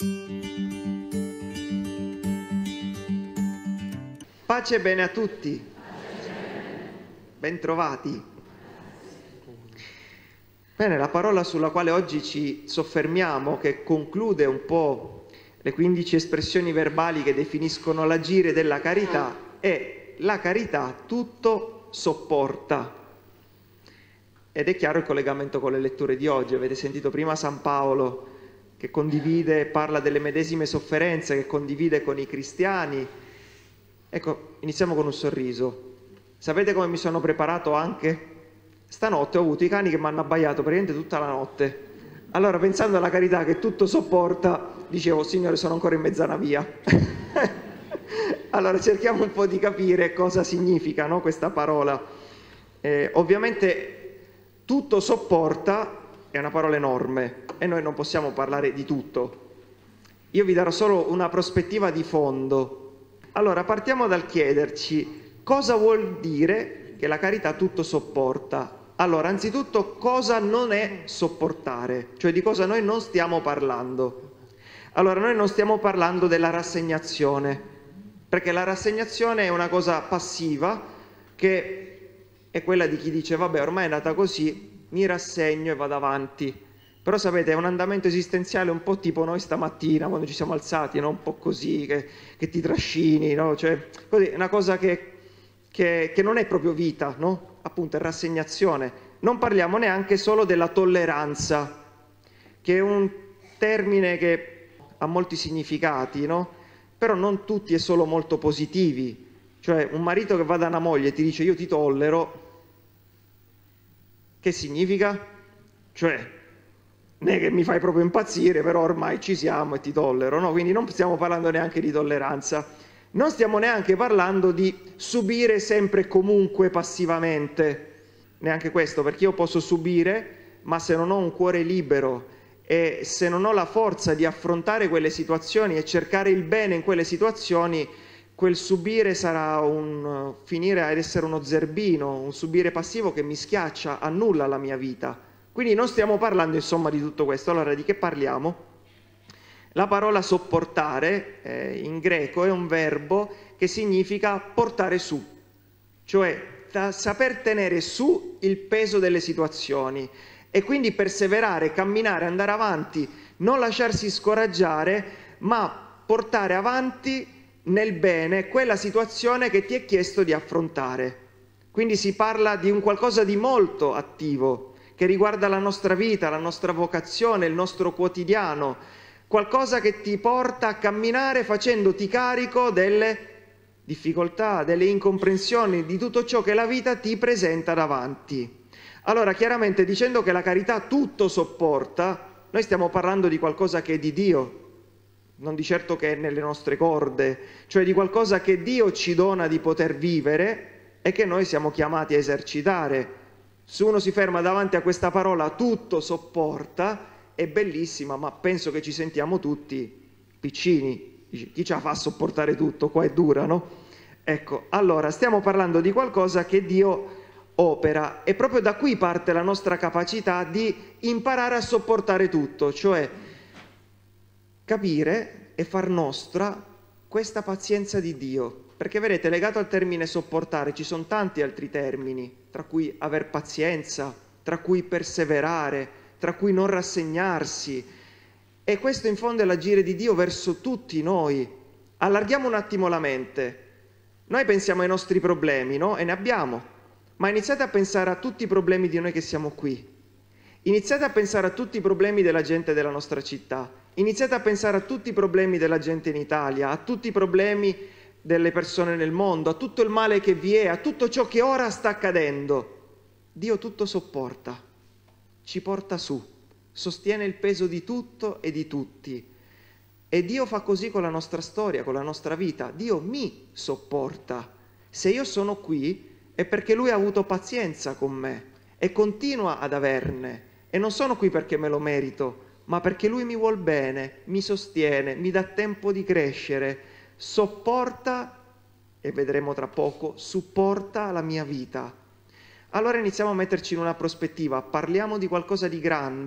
Pace e bene a tutti, bentrovati. Bene, la parola sulla quale oggi ci soffermiamo, che conclude un po' le 15 espressioni verbali che definiscono l'agire della carità, è: la carità tutto sopporta. Ed è chiaro il collegamento con le letture di oggi. Avete sentito prima San Paolo che condivide, parla delle medesime sofferenze che condivide con i cristiani. Ecco, iniziamo con un sorriso. Sapete come mi sono preparato anche? Stanotte ho avuto i cani che mi hanno abbaiato praticamente tutta la notte. Allora, pensando alla carità che tutto sopporta, dicevo: Signore, sono ancora in mezzo a una via. Allora, cerchiamo un po' di capire cosa significa, no, questa parola. Ovviamente tutto sopporta è una parola enorme e noi non possiamo parlare di tutto. Io vi darò solo una prospettiva di fondo. Allora, partiamo dal chiederci cosa vuol dire che la carità tutto sopporta. Allora, anzitutto, cosa non è sopportare? Cioè, di cosa noi non stiamo parlando? Allora, noi non stiamo parlando della rassegnazione, perché la rassegnazione è una cosa passiva, che è quella di chi dice: vabbè, ormai è andata così, mi rassegno e vado avanti. Però sapete, è un andamento esistenziale un po' tipo noi stamattina, quando ci siamo alzati, no? Un po' così, che ti trascini, no? Cioè, così, è una cosa che non è proprio vita, no? Appunto, è rassegnazione. Non parliamo neanche solo della tolleranza, che è un termine che ha molti significati, no? Però non tutti e solo molto positivi. Cioè, un marito che va da una moglie e ti dice: io ti tollero, che significa? Cioè, non è che mi fai proprio impazzire, però ormai ci siamo e ti tollero, no? Quindi non stiamo parlando neanche di tolleranza. Non stiamo neanche parlando di subire sempre e comunque passivamente, neanche questo, perché io posso subire, ma se non ho un cuore libero e se non ho la forza di affrontare quelle situazioni e cercare il bene in quelle situazioni, quel subire sarà un finire ad essere uno zerbino, un subire passivo che mi schiaccia, annulla la mia vita. Quindi non stiamo parlando insomma di tutto questo. Allora, di che parliamo? La parola sopportare in greco è un verbo che significa portare su, cioè saper tenere su il peso delle situazioni e quindi perseverare, camminare, andare avanti, non lasciarsi scoraggiare, ma portare avanti nel bene quella situazione che ti è chiesto di affrontare. Quindi si parla di un qualcosa di molto attivo, che riguarda la nostra vita, la nostra vocazione, il nostro quotidiano, qualcosa che ti porta a camminare facendoti carico delle difficoltà, delle incomprensioni, di tutto ciò che la vita ti presenta davanti. Allora, chiaramente, dicendo che la carità tutto sopporta, noi stiamo parlando di qualcosa che è di Dio, non di certo che è nelle nostre corde, cioè di qualcosa che Dio ci dona di poter vivere e che noi siamo chiamati a esercitare. Se uno si ferma davanti a questa parola tutto sopporta, è bellissima, ma penso che ci sentiamo tutti piccini. Chi ce la fa a sopportare tutto? Qua è dura, no? Ecco, allora stiamo parlando di qualcosa che Dio opera e proprio da qui parte la nostra capacità di imparare a sopportare tutto, cioè capire e far nostra questa pazienza di Dio. Perché vedete, legato al termine sopportare ci sono tanti altri termini, tra cui aver pazienza, tra cui perseverare, tra cui non rassegnarsi. E questo in fondo è l'agire di Dio verso tutti noi. Allarghiamo un attimo la mente. Noi pensiamo ai nostri problemi, no? E ne abbiamo. Ma iniziate a pensare a tutti i problemi di noi che siamo qui. Iniziate a pensare a tutti i problemi della gente della nostra città. Iniziate a pensare a tutti i problemi della gente in Italia, a tutti i problemi delle persone nel mondo, a tutto il male che vi è, a tutto ciò che ora sta accadendo. Dio tutto sopporta, ci porta su, sostiene il peso di tutto e di tutti. E Dio fa così con la nostra storia, con la nostra vita. Dio mi sopporta. Se io sono qui è perché Lui ha avuto pazienza con me e continua ad averne. E non sono qui perché me lo merito, ma perché Lui mi vuol bene, mi sostiene, mi dà tempo di crescere, sopporta, e vedremo tra poco, supporta la mia vita. Allora iniziamo a metterci in una prospettiva, parliamo di qualcosa di grande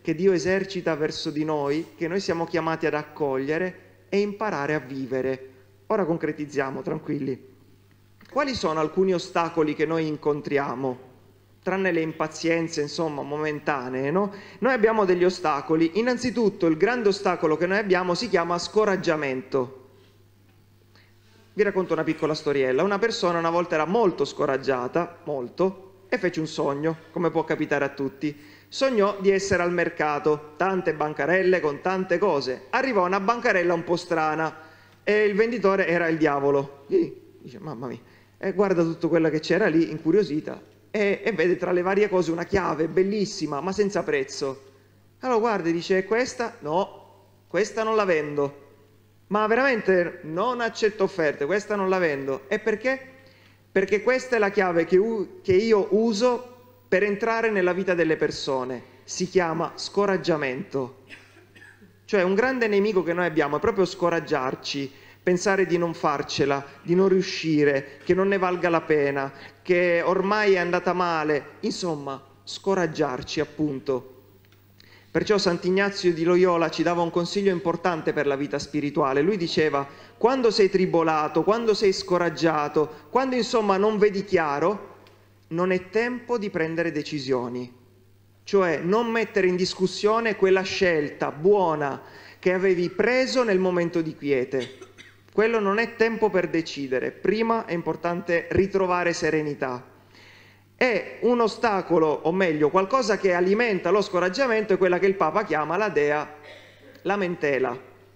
che Dio esercita verso di noi, che noi siamo chiamati ad accogliere e imparare a vivere. Ora concretizziamo, tranquilli. Quali sono alcuni ostacoli che noi incontriamo? Tranne le impazienze, insomma, momentanee, no? Noi abbiamo degli ostacoli. Innanzitutto, il grande ostacolo che noi abbiamo si chiama scoraggiamento. Vi racconto una piccola storiella. Una persona una volta era molto scoraggiata, molto, e fece un sogno, come può capitare a tutti. Sognò di essere al mercato, tante bancarelle con tante cose. Arrivò a una bancarella un po' strana e il venditore era il diavolo. Dice, mamma mia, e guarda tutto quello che c'era lì, incuriosita, e vede tra le varie cose una chiave bellissima, ma senza prezzo. Allora guarda e dice, questa? No, questa non la vendo. Ma veramente non accetto offerte, questa non la vendo. E perché? Perché questa è la chiave che io uso per entrare nella vita delle persone. Si chiama scoraggiamento. Cioè un grande nemico che noi abbiamo è proprio scoraggiarci, pensare di non farcela, di non riuscire, che non ne valga la pena, che ormai è andata male. Insomma, scoraggiarci appunto. Perciò Sant'Ignazio di Loyola ci dava un consiglio importante per la vita spirituale. Lui diceva, quando sei tribolato, quando sei scoraggiato, quando insomma non vedi chiaro, non è tempo di prendere decisioni. Cioè non mettere in discussione quella scelta buona che avevi preso nel momento di quiete. Quello non è tempo per decidere. Prima è importante ritrovare serenità. È un ostacolo, o meglio, qualcosa che alimenta lo scoraggiamento, è quella che il Papa chiama la dea lamentela.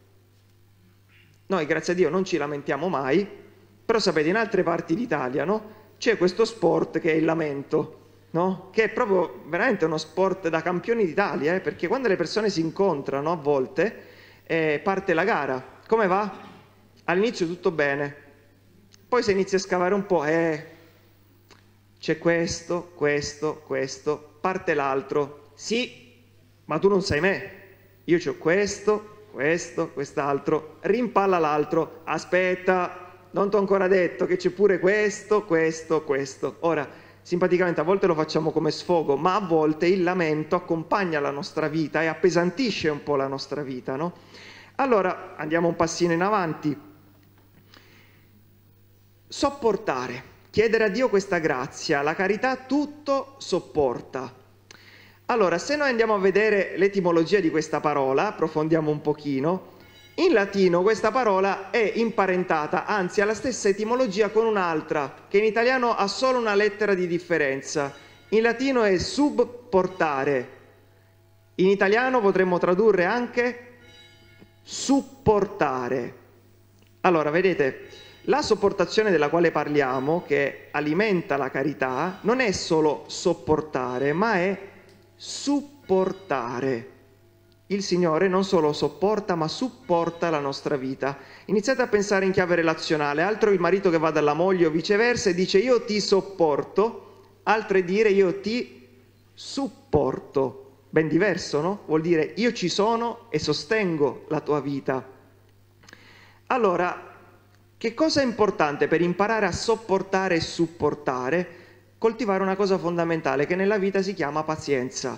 Noi, grazie a Dio, non ci lamentiamo mai, però sapete, in altre parti d'Italia, no? C'è questo sport che è il lamento, no? Che è proprio veramente uno sport da campioni d'Italia, perché quando le persone si incontrano, a volte, parte la gara. Come va? All'inizio tutto bene, poi se inizi a scavare un po', c'è questo, parte l'altro. Sì, ma tu non sai me. Io c'ho questo, quest'altro. Rimpalla l'altro. Aspetta, non t'ho ancora detto che c'è pure questo. Ora, simpaticamente a volte lo facciamo come sfogo, ma a volte il lamento accompagna la nostra vita e appesantisce un po' la nostra vita, no? Allora, andiamo un passino in avanti. Sopportare. Chiedere a Dio questa grazia, la carità tutto sopporta. Allora, se noi andiamo a vedere l'etimologia di questa parola, approfondiamo un pochino, in latino questa parola è imparentata, anzi ha la stessa etimologia con un'altra, che in italiano ha solo una lettera di differenza. In latino è subportare, in italiano potremmo tradurre anche supportare. Allora, vedete, la sopportazione della quale parliamo, che alimenta la carità, non è solo sopportare, ma è supportare. Il Signore non solo sopporta, ma supporta la nostra vita. Iniziate a pensare in chiave relazionale, altro il marito che va dalla moglie o viceversa e dice io ti sopporto, altro è dire io ti supporto. Ben diverso, no? Vuol dire io ci sono e sostengo la tua vita. Allora, che cosa è importante per imparare a sopportare e supportare? Coltivare una cosa fondamentale che nella vita si chiama pazienza.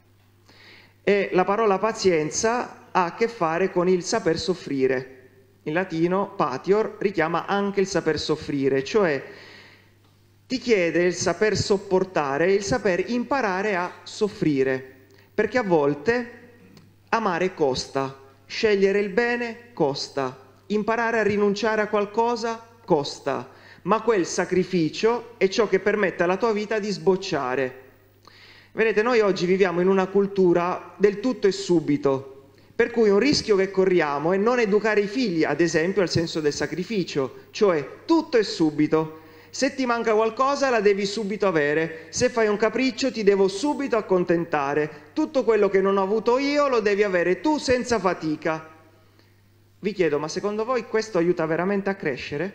E la parola pazienza ha a che fare con il saper soffrire. In latino patior richiama anche il saper soffrire, cioè ti chiede il saper sopportare, il saper imparare a soffrire, perché a volte amare costa, scegliere il bene costa. Imparare a rinunciare a qualcosa costa, ma quel sacrificio è ciò che permette alla tua vita di sbocciare. Vedete, noi oggi viviamo in una cultura del tutto e subito, per cui un rischio che corriamo è non educare i figli, ad esempio, al senso del sacrificio, cioè tutto e subito. Se ti manca qualcosa la devi subito avere, se fai un capriccio ti devo subito accontentare, tutto quello che non ho avuto io lo devi avere tu senza fatica. Vi chiedo, ma secondo voi questo aiuta veramente a crescere?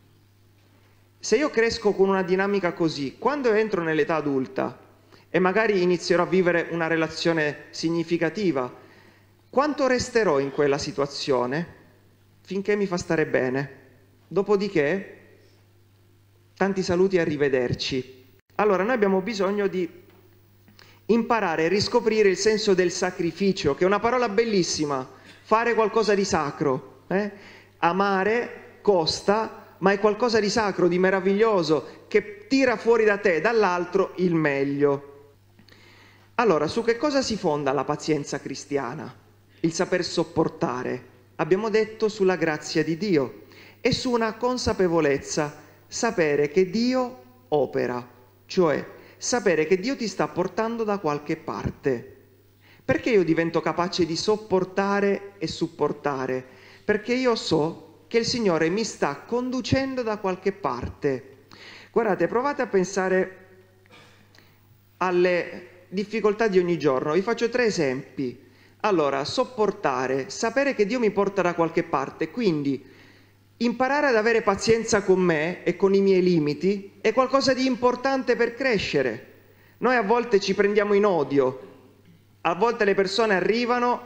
Se io cresco con una dinamica così, quando entro nell'età adulta e magari inizierò a vivere una relazione significativa, quanto resterò in quella situazione? Finché mi fa stare bene. Dopodiché, tanti saluti e arrivederci. Allora, noi abbiamo bisogno di imparare a riscoprire il senso del sacrificio, che è una parola bellissima, fare qualcosa di sacro. Amare costa, ma è qualcosa di sacro, di meraviglioso, che tira fuori da te, dall'altro, il meglio. Allora, su che cosa si fonda la pazienza cristiana? Il saper sopportare. Abbiamo detto sulla grazia di Dio e su una consapevolezza, sapere che Dio opera, cioè sapere che Dio ti sta portando da qualche parte. Perché io divento capace di sopportare e supportare? Perché io so che il Signore mi sta conducendo da qualche parte. Guardate, provate a pensare alle difficoltà di ogni giorno. Vi faccio 3 esempi. Allora, sopportare, sapere che Dio mi porta da qualche parte, quindi imparare ad avere pazienza con me e con i miei limiti è qualcosa di importante per crescere. Noi a volte ci prendiamo in odio, a volte le persone arrivano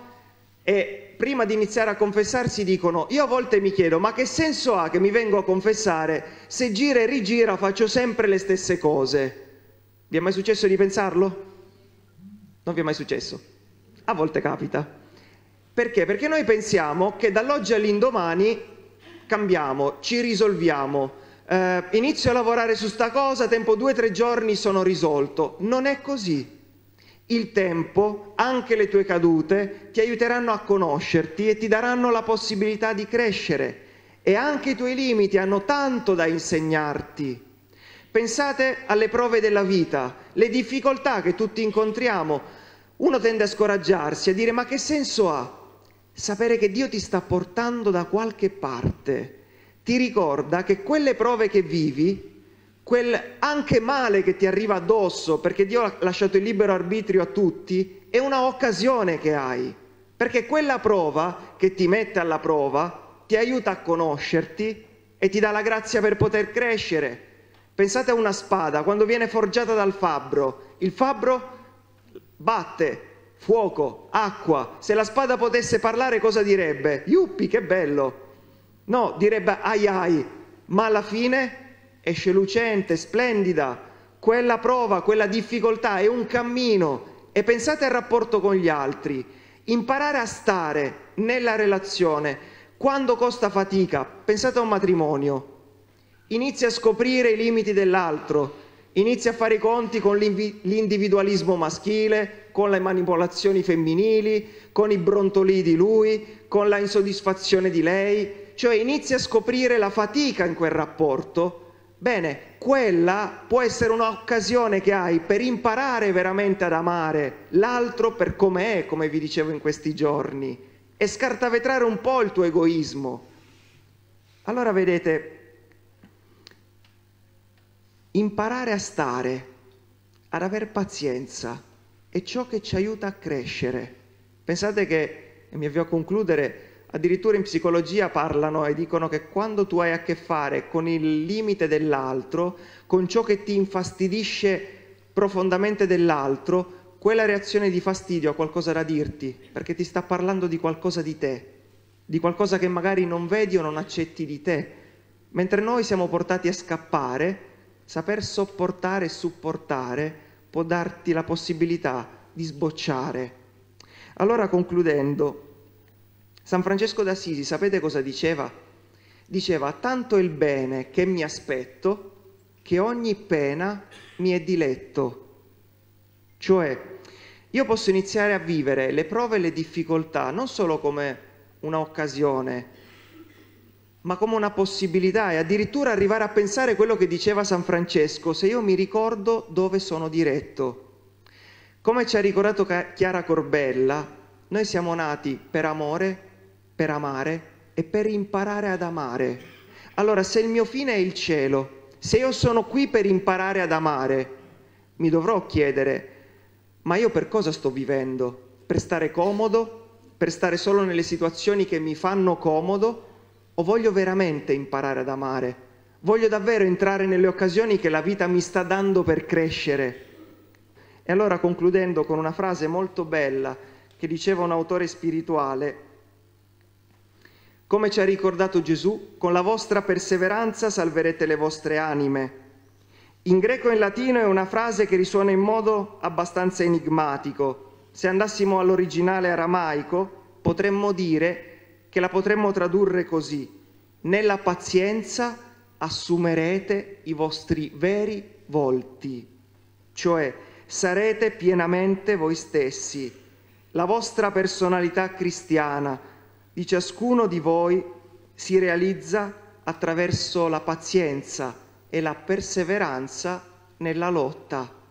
e prima di iniziare a confessarsi dicono: io a volte mi chiedo, ma che senso ha che mi vengo a confessare se gira e rigira faccio sempre le stesse cose? Vi è mai successo di pensarlo? Non vi è mai successo? A volte capita. Perché? Perché noi pensiamo che dall'oggi all'indomani cambiamo, ci risolviamo, inizio a lavorare su sta cosa, tempo 2 o 3 giorni sono risolto. Non è così. Il tempo, anche le tue cadute, ti aiuteranno a conoscerti e ti daranno la possibilità di crescere. E anche i tuoi limiti hanno tanto da insegnarti. Pensate alle prove della vita, le difficoltà che tutti incontriamo. Uno tende a scoraggiarsi, a dire: ma che senso ha? Sapere che Dio ti sta portando da qualche parte. Ti ricorda che quelle prove che vivi, quel anche male che ti arriva addosso, perché Dio ha lasciato il libero arbitrio a tutti, è una occasione che hai. Perché quella prova che ti mette alla prova ti aiuta a conoscerti e ti dà la grazia per poter crescere. Pensate a una spada, quando viene forgiata dal fabbro, il fabbro batte, fuoco, acqua. Se la spada potesse parlare cosa direbbe? Yuppi, che bello! No, direbbe ai ai, ma alla fine esce lucente, splendida. Quella prova, quella difficoltà è un cammino. E pensate al rapporto con gli altri. Imparare a stare nella relazione, quando costa fatica. Pensate a un matrimonio. Inizi a scoprire i limiti dell'altro. Inizi a fare i conti con l'individualismo maschile, con le manipolazioni femminili, con i brontolii di lui, con la insoddisfazione di lei. Cioè inizi a scoprire la fatica in quel rapporto. Bene, quella può essere un'occasione che hai per imparare veramente ad amare l'altro per come è, come vi dicevo in questi giorni, e scartavetrare un po' il tuo egoismo. Allora vedete, imparare a stare, ad aver pazienza, è ciò che ci aiuta a crescere. Pensate che, e mi avvio a concludere, addirittura in psicologia parlano e dicono che quando tu hai a che fare con il limite dell'altro, con ciò che ti infastidisce profondamente dell'altro, quella reazione di fastidio ha qualcosa da dirti, perché ti sta parlando di qualcosa di te, di qualcosa che magari non vedi o non accetti di te. Mentre noi siamo portati a scappare, saper sopportare e supportare può darti la possibilità di sbocciare. Allora, concludendo, San Francesco d'Assisi, sapete cosa diceva? Diceva: tanto il bene che mi aspetto, che ogni pena mi è diletto. Cioè, io posso iniziare a vivere le prove e le difficoltà non solo come un'occasione, ma come una possibilità, e addirittura arrivare a pensare quello che diceva San Francesco: se io mi ricordo dove sono diretto. Come ci ha ricordato Chiara Corbella, noi siamo nati per amore, per amare e per imparare ad amare. Allora, se il mio fine è il cielo, se io sono qui per imparare ad amare, mi dovrò chiedere: ma io per cosa sto vivendo? Per stare comodo? Per stare solo nelle situazioni che mi fanno comodo? O voglio veramente imparare ad amare? Voglio davvero entrare nelle occasioni che la vita mi sta dando per crescere? E allora, concludendo con una frase molto bella che diceva un autore spirituale: come ci ha ricordato Gesù, con la vostra perseveranza salverete le vostre anime. In greco e in latino è una frase che risuona in modo abbastanza enigmatico. Se andassimo all'originale aramaico, potremmo dire che la potremmo tradurre così: nella pazienza assumerete i vostri veri volti, cioè sarete pienamente voi stessi. La vostra personalità cristiana di ciascuno di voi si realizza attraverso la pazienza e la perseveranza nella lotta.